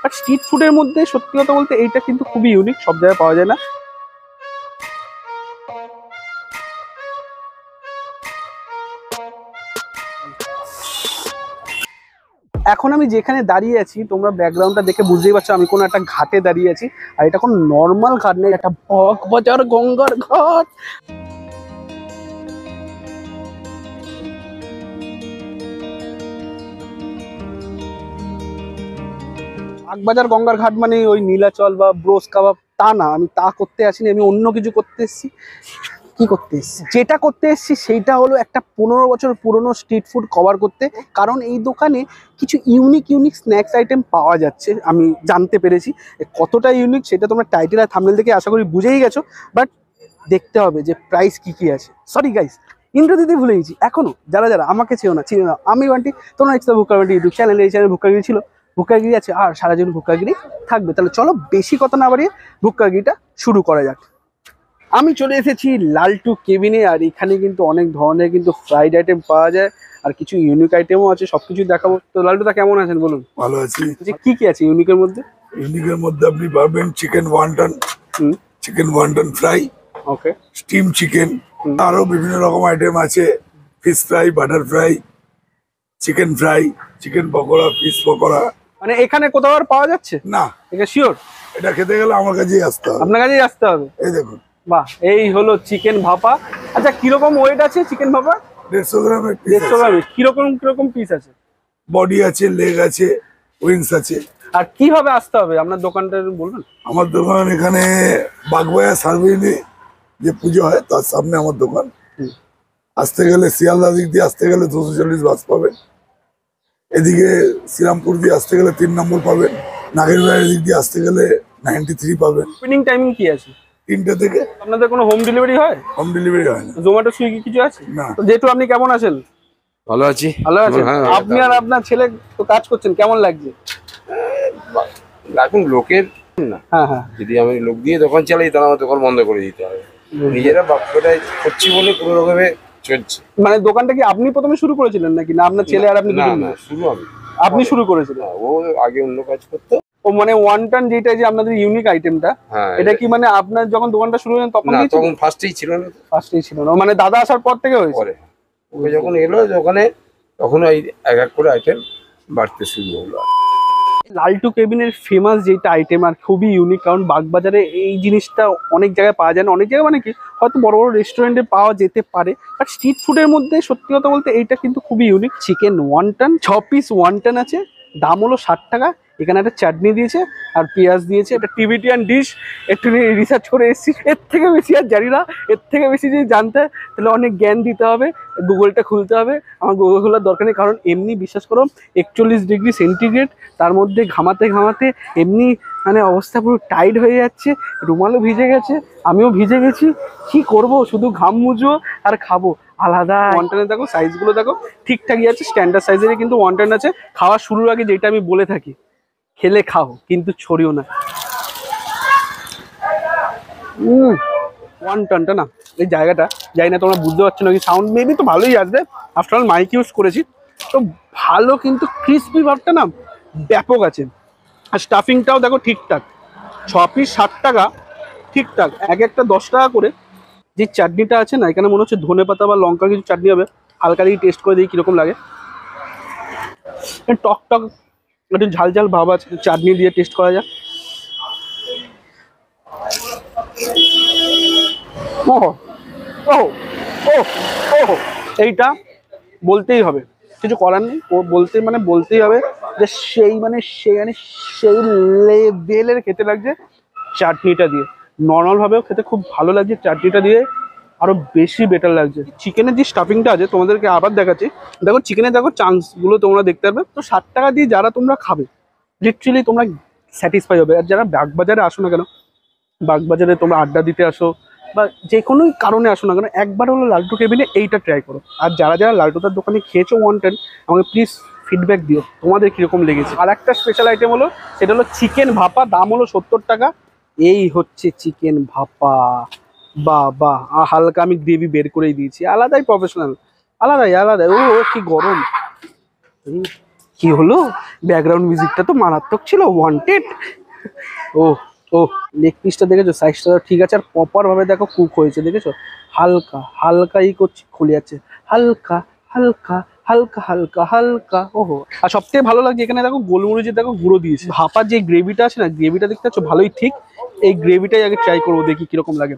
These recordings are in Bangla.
বাট স্ট্রিট ফুডের মধ্যে সত্যি কথা বলতে এইটা কিন্তু খুবই ইউনিক, সব জায়গায় পাওয়া যায় না। এখন আমি যেখানে দাঁড়িয়ে আছি তোমরা ব্যাকগ্রাউন্ডটা দেখে বুঝতেই পারছো আমি কোনো একটা ঘাটে দাঁড়িয়ে আছি, আর এটা কোনো নর্মাল ঘাট নেই, একটা বকবাজার গঙ্গার ঘাট। বাগবাজার গঙ্গার ঘাট মানে ওই নীলাচল বা ব্রোস কাবাব তা না, আমি তা করতে আসিনি, আমি অন্য কিছু করতে এসেছি। কি করতে এসেছি, যেটা করতে এসেছি সেইটা হলো একটা 15 বছর পুরনো স্ট্রিট ফুড কভার করতে। কারণ এই দোকানে কিছু ইউনিক স্ন্যাক্স আইটেম পাওয়া যাচ্ছে, আমি জানতে পেরেছি। কতটা ইউনিক সেটা তোমরা টাইটেল আর থাম্বনেল থেকে আশা করি বুঝেই গেছো, বাট দেখতে হবে যে প্রাইস কি আছে। সরি গাইস, ইন্ট্রো দিতে ভুলে গেছি। এখনো যারা আমাকে চিনো না, আমি বান্টি, তোমরা ইচ্ছা ভুক্কাগিরি ইউটিউব চ্যানেল, এই চ্যানেল ভুক্কাগিরি ছিল, ভুক্কাগিরি আছে, আর সারা জীবন ভুক্কাগিরি থাকবে। তাহলে চলো বেশি কথা না বাড়িয়ে ভুক্কাগিরিটা শুরু করা যাক। আমি চলে এসেছি লালটু কেবিনে, আর এখানে কিন্তু অনেক ধরনের কিন্তু ফ্রাইড আইটেম পাওয়া যায়, আর কিছু ইউনিক আইটেমও আছে, সবকিছু দেখাবো। তো লালটুদা কেমন আছেন বলুন? ভালো আছি। কি আছে ইউনিকের মধ্যে? ইউনিকের মধ্যে আপনি পাবেন chicken wonton fry, okay, steam chicken, আরো বিভিন্ন রকম আইটেম আছে, fish fry, butter fry, chicken pakora, fish pakora. মানে এখানে কোথাও আর পাওয়া যাচ্ছে না? এটা শিওর? এটা খেতে গেলে আমার কাছেই আসতে হবে। আপনার কাছেই আসতে হবে? এই দেখুন, বাহ, এই হলো চিকেন ভাপা। আচ্ছা, কিরকম ওয়েট আছে চিকেন ভাপা? 150 গ্রামের। 150 গ্রামের কিরকম পিস আছে? বডি আছে, লেগ আছে, উইংস আছে। আর কিভাবে আসতে হবে আপনার দোকানটা বলবেন? আমার দোকান এখানে বাগবাজার সার্ভিসে যে পুজো হয় তার সামনে আমার দোকান। আসতে গেলে শিয়ালদা দিক দিয়ে আসতে গেলে 240 বাস পাবেন, এদিকে শ্রীরামপুর দিয়ে আসতে গেলে 3 নম্বর পাবেন, নাগেরবাড়ির দিক দিয়ে আসতে গেলে 93 পাবেন। ওপেনিং টাইমিং কি আছে? 3টে থেকে। আপনাদের কোনো হোম ডেলিভারি হয়? হোম ডেলিভারি হয় না। জোম্যাটো, সুইগি কিছু আছে না। তো যেহেতু আপনি কেমন আছেন? ভালো আছি। ভালো আছেন? আপনি আর আপনার ছেলে তো কাজ করছেন, কেমন লাগছে? এখন লোকের না, হ্যাঁ, যদি আমি লোক দিয়ে দোকান চালাই তাহলে আমার দোকান বন্ধ করে দিতে হবে। নিজেরা বাক্যটাই করছি বলে কোনো রকমে চলছে। মানে দোকানটা কি আপনি প্রথমে শুরু করেছিলেন নাকি না আপনার ছেলে আর আপনি দুজন? না, শুরু আপনি শুরু করেছিলেন। ও আগে অন্য কাজ করতো। ও মানে ওয়ান্টন যেটা যে আপনাদের ইউনিক আইটেমটা, এটা কি মানে আপনার যখন দোকানটা শুরু হলেন তখন? না, তখন ফার্স্টেই ছিল না। ফার্স্টেই ছিল না, মানে দাদা আসার পর থেকে হয়েছে? পরে ও যখন এলো দোকানে তখন এই এক এক করে আইটেম বাড়তে শুরু হলো। লালটু কেবিনের ফেমাস যেটা আইটেম আর খুবই ইউনিক, কারণ বাগবাজারে এই জিনিসটা অনেক জায়গায় পাওয়া যায় না। অনেক জায়গায় মানে কি হয়তো বড় বড় রেস্টুরেন্টে পাওয়া যেতে পারে, বাট স্ট্রিট ফুডের মধ্যে সত্যি কথা বলতে এইটা কিন্তু খুবই unique. Chicken wonton, 6 piece wonton আছে, দাম হলো 60 টাকা। এখানে একটা চাটনি দিয়েছে আর পেঁয়াজ দিয়েছে। এটা টিবিটিয়ান ডিশ, একটু রিসার্চ করে এসেছি, এর থেকে বেশি আর জানি না। এর থেকে বেশি যদি জানতে হয় তাহলে অনেক জ্ঞান দিতে হবে, গুগলটা খুলতে হবে। আমার গুগল খোলার দরকার নেই, কারণ এমনি বিশ্বাস করো 41 ডিগ্রি সেন্টিগ্রেড, তার মধ্যে ঘামাতে এমনি মানে অবস্থা পুরো টাইট হয়ে যাচ্ছে, রুমালও ভিজে গেছে, আমিও ভিজে গেছি। কি করব, শুধু ঘাম মুজবো আর খাবো। আলাদা ওয়ান্টনে দেখো, সাইজগুলো দেখো ঠিকঠাকই আছে, স্ট্যান্ডার্ড সাইজেরই কিন্তু ওয়ান্টন আছে। খাওয়া শুরুর আগে যেটা আমি বলে থাকি, খেলে খাও কিন্তু ছড়িও না। ওয়ান্টনটা না, এই জায়গাটা জানি না তোমরা বুঝতে পারছো নাকি, সাউন্ড মেবি তো ভালোই আসবে, আফটারঅল মাইক ইউজ করেছি তো ভালো, কিন্তু ক্রিসপি ভাবটা না ব্যাপক আছে। আর স্টাফিংটাও দেখো ঠিকঠাক, 6 পিস 60 টাকা, ঠিকঠাক। এক একটা 10 টাকা করে। যে চাটনিটা আছে না, এখানে মনে হচ্ছে ধনে পাতা বা লঙ্কার কিছু চাটনি হবে, হালকা দিয়ে টেস্ট করে দিই কীরকম লাগে। টক টক একটু ঝাল ভাব আছে, চাটনি দিয়ে টেস্ট করা যাক। ওহ ওহ ওহ ওহ, এইটা বলতেই হবে, কিছু করার নেই। ও বলতেই হবে যে সেই লেভেলের খেতে লাগছে চাটনিটা দিয়ে। নর্মালভাবেও খেতে খুব ভালো লাগছে, চাটনিটা দিয়ে আরো বেশি বেটার লাগছে। চিকেনের যে স্টাফিংটা আছে তোমাদেরকে আবার দেখাচ্ছি, দেখো চিকেনের দেখো চাংসগুলো তোমরা দেখতে পারবে। তো 60 টাকা দিয়ে যারা তোমরা খাবে লিটারালি তোমরা স্যাটিসফাই হবে। আর যারা বাগবাজারে আসো না কেন, বাগবাজারে তোমরা আড্ডা দিতে আসো বা যে কোনো কারণে আসো না কেন, একবার হলো লালটু কেবিনে এইটা ট্রাই করো। আর যারা লালটুদার দোকানে খেয়েছো ওয়ান্টন, আমাকে প্লিজ ফিডব্যাক দিও তোমাদের কীরকম লেগেছে। আর একটা স্পেশাল আইটেম হলো, সেটা হলো চিকেন ভাপা, দাম হলো 70 টাকা। এই হচ্ছে চিকেন ভাপা, বাহ, হালকা আমি গ্রেভি বের করেই দিয়েছি, আলাদাই প্রফেশনাল, আলাদাই। ও কি গরম, কি হলো, ব্যাকগ্রাউন্ড মিউজিকটা তো মারাত্মক ছিল, ওয়ান্টেড। ও ও লেগ পিসটা দেখেছো, সাইজটা ঠিক আছে, আর প্রপার ভাবে দেখো কুক হয়েছে, দেখেছো? হালকা হালকা করছি, খুলে যাচ্ছে, হালকা হালকা হালকা হালকা হালকা। ওহো, আর সবথেকে ভালো লাগছে এখানে দেখো গোলমরিচের দেখো গুঁড়ো দিয়েছে। ভাপার যে গ্রেভিটা আছে না, গ্রেভিটা দেখতে পাচ্ছ ভালোই ঠিক। এই গ্রেভিটাই আগে ট্রাই করবো, দেখি কিরকম লাগে।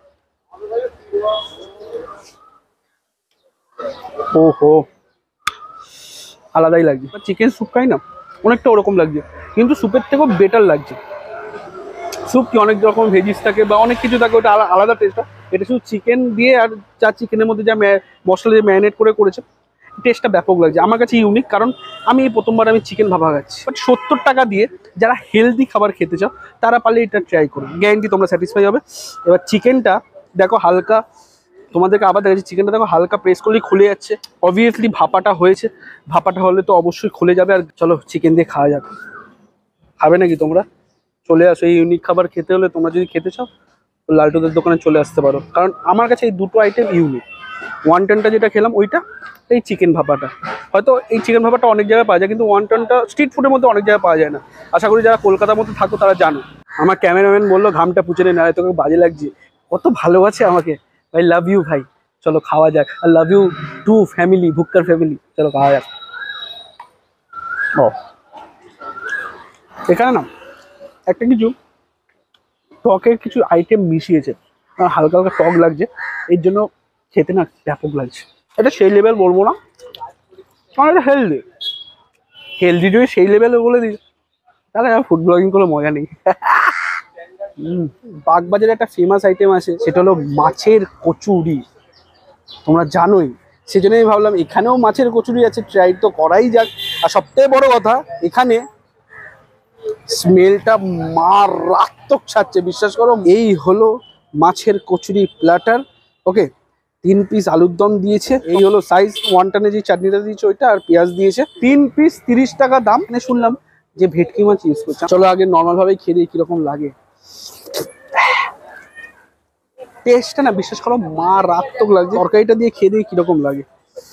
ওহো, আলাদাই লাগছে। চিকেন স্যুপ খাই না, অনেকটা ওরকম লাগছে, কিন্তু স্যুপের থেকেও বেটার লাগছে। স্যুপ কি অনেক রকম ভেজিস থাকে বা অনেক কিছু থাকে, ওটা আলাদা টেস্ট হয়। এটা শুধু চিকেন দিয়ে আর যা চিকেনের মধ্যে যা মশলা দিয়ে ম্যারিনেট করেছে, টেস্টটা ব্যাপক লাগছে আমার কাছে, ইউনিক। কারণ আমি এই প্রথমবার আমি চিকেন ভাপা খাচ্ছি। বাট 70 টাকা দিয়ে যারা হেলদি খাবার খেতে চাও তারা পারলে এটা ট্রাই করো, গ্যারান্টি তোমরা স্যাটিসফাই হবে। এবার চিকেনটা দেখো হালকা, তোমাদেরকে আবার দেখাচ্ছি, চিকেনটা দেখো হালকা প্রেস করলেই খুলে যাচ্ছে। অবভিয়াসলি ভাপাটা হয়েছে, ভাপাটা হলে তো অবশ্যই খুলে যাবে। আর চলো চিকেন দিয়ে খাওয়া যাক। খাবে নাকি তোমরা? চলে আসো, এই ইউনিক খাবার খেতে হলে তোমরা যদি খেতে চাও তো লালটুদের দোকানে চলে আসতে পারো। কারণ আমার কাছে এই দুটো আইটেম ইউনিক, 110টা যেটা খেলাম ওইটা, এই চিকেন ভাপাটা। হয়তো এই চিকেন ভাপাটা অনেক জায়গায় পাওয়া যায়, কিন্তু 110টা স্ট্রিট ফুডের মধ্যে অনেক জায়গায় পাওয়া যায় না। আশা করি যারা কলকাতার মধ্যে থাকো তারা জানো। আমার ক্যামেরাম্যান বললো ঘামটা পুচে নে, নাহলে তোকে বাজে লাগছে। কত ভালোবাসে আমাকে, ভাই লাভ ইউ ভাই। চলো খাওয়া যাক, আর লাভ ইউ টু ফ্যামিলি, ভুক্কার ফ্যামিলি। চলো খাওয়া যাক। ও এখানে না একটা কিছু টকের কিছু আইটেম মিশিয়েছে, হালকা হালকা টক লাগছে, এর জন্য খেতে না ব্যাপক লাগছে। এটা সেই লেভেল বলবো না, কারণ এটা হেলদি। হেলদি যদি সেই লেভেলে বলে দিই তাহলে ফুড ব্লগিং করে মজা নেই। বাগবাজারে একটা ফেমাস আইটেম আছে, সেটা হলো মাছের কচুরি। তোমরা জানোই, সেজন্য আমি ভাবলাম এখানেও মাছের কচুরি আছে, ট্রাই তো করাই যাক। আর সবথেকে বড় কথা, এখানে স্মেলটা মারাত্মক ছাড়ছে, বিশ্বাস করো। এই হলো মাছের কচুরি প্ল্যাটার। ওকে, 3 পিস আলুর দম দিয়েছে, এই হলো সাইজ। 110 যে চাটনিটা দিয়েছে ওইটা, আর পেঁয়াজ দিয়েছে। 3 পিস 30 টাকা দাম। মানে শুনলাম যে ভেটকি মাছ ইউজ করছে। চলো আগে নর্মাল ভাবে খেয়ে দিই কিরকম লাগে। টেস্টটা না বিশ্বাস করো মারাত্মক লাগছে। তরকারিটা দিয়ে খেয়ে দিই কিরকম লাগে।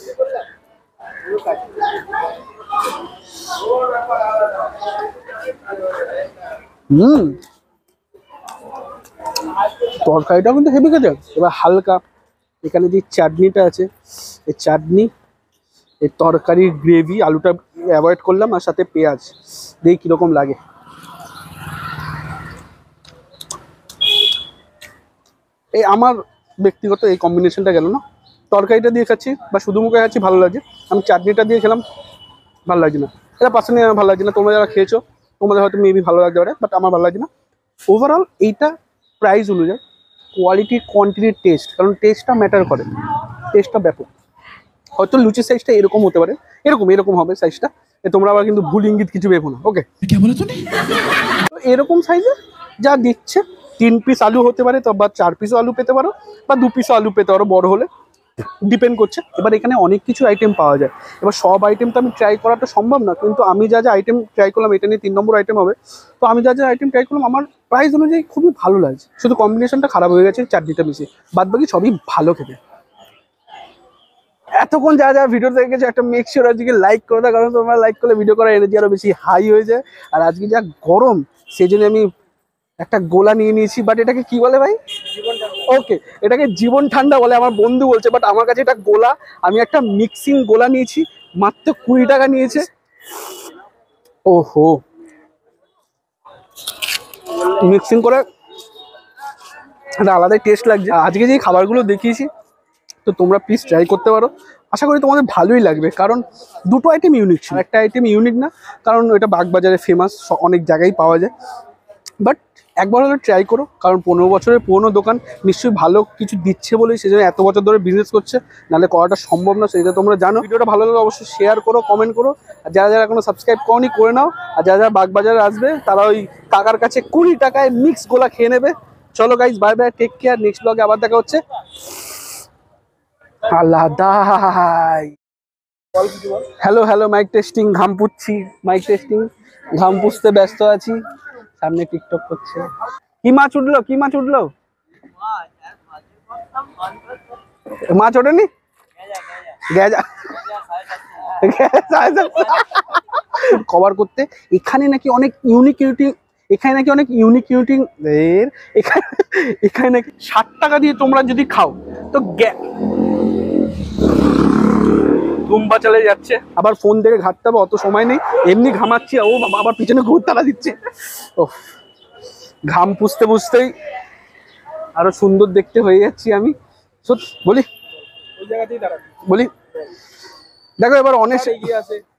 তরকারিটাও কিন্তু হেভি খেতে। এবার হালকা এখানে যে চাটনিটা আছে, এই চাটনি, এই তরকারির গ্রেভি, আলুটা অ্যাভয়েড করলাম, আর সাথে পেঁয়াজ, দেখি কিরকম লাগে। এই আমার ব্যক্তিগত এই কম্বিনেশনটা গেল না। তরকারিটা দিয়ে খাচ্ছি বা শুধু মুখে খাচ্ছি ভালো লাগছে, আমি চাটনিটা দিয়ে খেলাম ভালো লাগছে না। এটা পার্সোনালি আমার ভালো লাগছে না। তোমরা যারা খেয়েছো তোমাদের হয়তো মেবি ভালো লাগতে পারে, বাট আমার ভালো লাগছে না। ওভারঅল এইটা প্রাইস অনুযায়ী কোয়ালিটি, কোয়ান্টিটির টেস্ট, কারণ টেস্টটা ম্যাটার করে, টেস্টটা ব্যাপক। হয়তো লুচির সাইজটা এরকম হতে পারে, এরকম হবে সাইজটা, তোমরা আবার কিন্তু ভুল ইঙ্গিত কিছু ভেবো না। ওকে, এরকম সাইজে যা দিচ্ছে, 3 পিস আলু হতে পারে, তো বা 4 পিসও আলু পেতে পারো, বা 2 পিসও আলু পেতে পারো বড় হলে, ডিপেন্ড করছে। এবার এখানে অনেক কিছু আইটেম পাওয়া যায়। এবার সব আইটেম তো আমি ট্রাই করাটা সম্ভব না, কিন্তু আমি যা যা আইটেম ট্রাই করলাম, এটা নিয়ে 3 নম্বর আইটেম হবে। তো আমি যা যা আইটেম ট্রাই করলাম আমার প্রাইস অনুযায়ী খুবই ভালো লাগছে, শুধু কম্বিনেশনটা খারাপ হয়ে গেছে চাটনিটা মিশিয়ে, বাদ বাকি সবই ভালো খেতে। এতক্ষণ যা যা ভিডিও দেখে গেছে, একটা মেক শিওর আজকে লাইক করে দাও, কারণ তোমরা লাইক করলে ভিডিও করার এনার্জি আরো বেশি হাই হয়ে যায়। আর আজকে যা গরম, সেই জন্য আমি একটা গোলা নিয়ে নিয়েছি। বাট এটাকে কি বলে ভাই? ওকে, এটাকে জীবন ঠান্ডা বলে আমার বন্ধু বলছে, বাট আমার কাছে এটা গোলা। আমি একটা মিক্সিং গোলা নিয়েছি, মাত্র 20 টাকা নিয়েছে। ওহো, মিক্সিং করে একটা আলাদাই টেস্ট লাগছে। আজকে যে খাবারগুলো দেখিয়েছি, তো তোমরা প্লিজ ট্রাই করতে পারো, আশা করি তোমাদের ভালোই লাগবে। কারণ দুটো আইটেম ইউনিক ছিল, একটা আইটেম ইউনিক না, কারণ ওইটা বাগবাজারে ফেমাস, অনেক জায়গায় পাওয়া যায়। বাট একবার হলে ট্রাই করো, কারণ 15 বছরের পুরনো দোকান, নিশ্চয়ই ভালো কিছু দিচ্ছে বলেই সেজন্য এত বছর ধরে বিজনেস করছে, নাহলে করাটা সম্ভব না, সেটা তোমরা জানো। ভিডিওটা ভালো লাগলে অবশ্যই শেয়ার করো, কমেন্ট করো, আর যারা যারা এখনো সাবস্ক্রাইব করোনি করে নাও। আর যারা যারা বাগবাজারে আসবে তারা ওই কাকার কাছে 20 টাকায় মিক্স গোলা খেয়ে নেবে। চলো guys, bye bye, take care. Next ব্লগে আবার দেখা হচ্ছে। আলাদাই। হ্যালো হ্যালো, মাইক টেস্টিং, ঘাম পুচ্ছি, মাইক টেস্টিং, ঘাম পুছতে ব্যস্ত আছি, সামনে টিকটক করছে। কি মাছ উঠলো, কি মাছ উঠলো? মাছ ওঠেনি? গেজা। কভার করতে। এখানে নাকি অনেক ইউনিক এখানে এখানে নাকি 60 টাকা দিয়ে তোমরা যদি খাও তো ঘুম বাঁচালে যাচ্ছে। আবার ফোন থেকে ঘাটতে হবে, অত সময় নেই, এমনি ঘামাচ্ছি। ও বাবা, আবার পিছনে ঘুর তারা দিচ্ছে। ও, ঘাম পুষতে পুষতেই আরো সুন্দর দেখতে হয়ে যাচ্ছি আমি। সত্যি বলি, ওই জায়গাতেই দাঁড়াবে। বলি দেখো এবার অনেক এগিয়ে আসে